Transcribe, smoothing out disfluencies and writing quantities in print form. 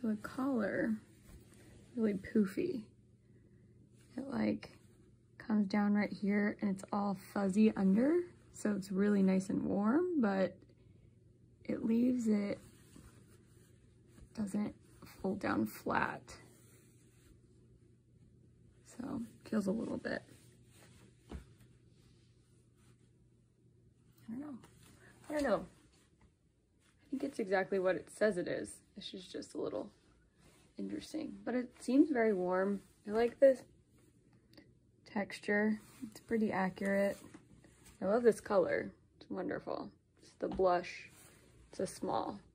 So the collar, really poofy. It like comes down right here and it's all fuzzy under. So it's really nice and warm, but it leaves it, doesn't fold down flat. So feels a little bit. I don't know. I think it's exactly what it says it is. This is just a little interesting, but it seems very warm. I like this texture. It's pretty accurate. I love this color. It's wonderful. It's the blush. It's a small.